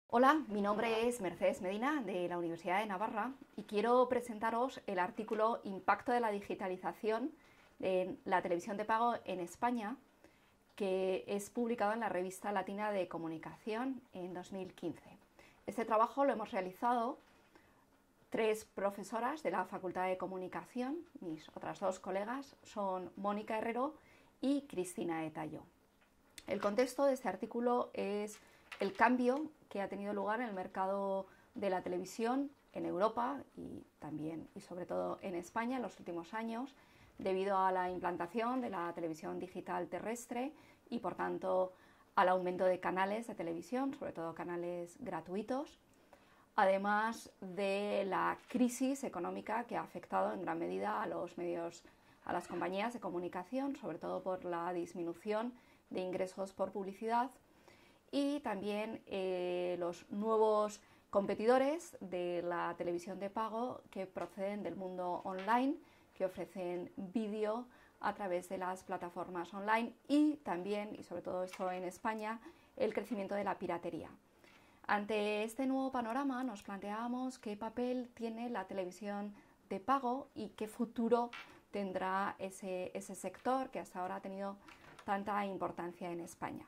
Hola, mi nombre es Mercedes Medina de la Universidad de Navarra y quiero presentaros el artículo Impacto de la digitalización en la televisión de pago en España, que es publicado en la Revista Latina de Comunicación en 2015. Este trabajo lo hemos realizado tres profesoras de la Facultad de Comunicación. Mis otras dos colegas son Mónica Herrero y Cristina Etallo. El contexto de este artículo es el cambio que ha tenido lugar en el mercado de la televisión en Europa y también y sobre todo en España en los últimos años, debido a la implantación de la televisión digital terrestre y por tanto al aumento de canales de televisión, sobre todo canales gratuitos, además de la crisis económica que ha afectado en gran medida a los medios, a las compañías de comunicación, sobre todo por la disminución de ingresos por publicidad y también los nuevos competidores de la televisión de pago que proceden del mundo online, que ofrecen vídeo a través de las plataformas online y también, y sobre todo esto en España, el crecimiento de la piratería. Ante este nuevo panorama nos planteábamos qué papel tiene la televisión de pago y qué futuro tendrá ese sector que hasta ahora ha tenido tanta importancia en España.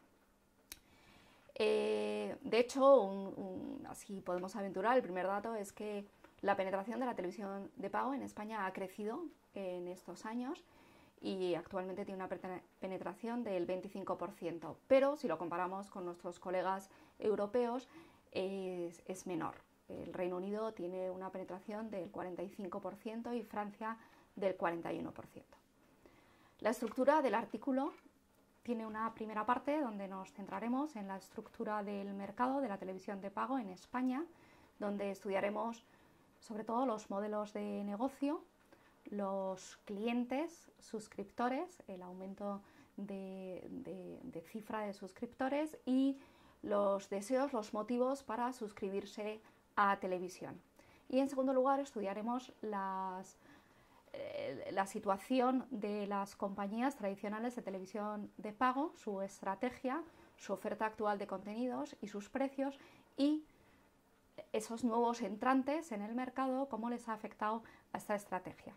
De hecho, así podemos aventurar, el primer dato es que la penetración de la televisión de pago en España ha crecido en estos años y actualmente tiene una penetración del 25%, pero si lo comparamos con nuestros colegas europeos es menor. El Reino Unido tiene una penetración del 45% y Francia del 41%. La estructura del artículo tiene una primera parte donde nos centraremos en la estructura del mercado de la televisión de pago en España, donde estudiaremos sobre todo los modelos de negocio, los clientes, suscriptores, el aumento de cifra de suscriptores y los deseos, los motivos para suscribirse a televisión. Y en segundo lugar estudiaremos la situación de las compañías tradicionales de televisión de pago, su estrategia, su oferta actual de contenidos y sus precios y esos nuevos entrantes en el mercado, cómo les ha afectado a esta estrategia.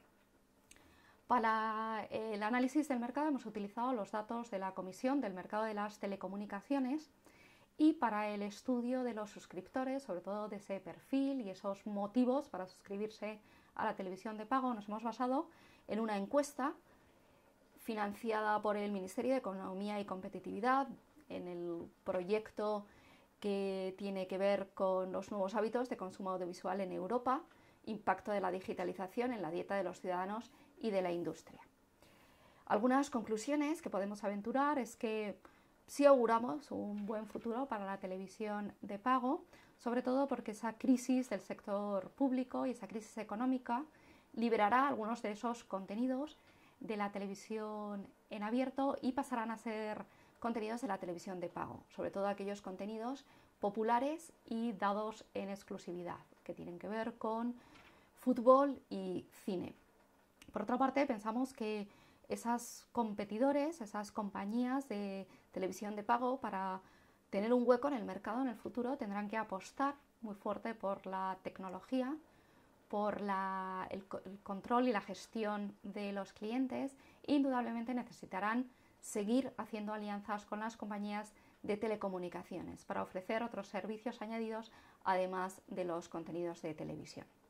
Para el análisis del mercado hemos utilizado los datos de la Comisión del Mercado de las Telecomunicaciones y para el estudio de los suscriptores, sobre todo de ese perfil y esos motivos para suscribirse a la televisión de pago, nos hemos basado en una encuesta financiada por el Ministerio de Economía y Competitividad en el proyecto que tiene que ver con los nuevos hábitos de consumo audiovisual en Europa, impacto de la digitalización en la dieta de los ciudadanos y de la industria. Algunas conclusiones que podemos aventurar es que sí auguramos un buen futuro para la televisión de pago, sobre todo porque esa crisis del sector público y esa crisis económica liberará algunos de esos contenidos de la televisión en abierto y pasarán a ser contenidos de la televisión de pago, sobre todo aquellos contenidos populares y dados en exclusividad, que tienen que ver con fútbol y cine. Por otra parte, pensamos que esas competidores, esas compañías de televisión de pago, para tener un hueco en el mercado en el futuro, tendrán que apostar muy fuerte por la tecnología, por el control y la gestión de los clientes e indudablemente necesitarán seguir haciendo alianzas con las compañías de telecomunicaciones para ofrecer otros servicios añadidos además de los contenidos de televisión.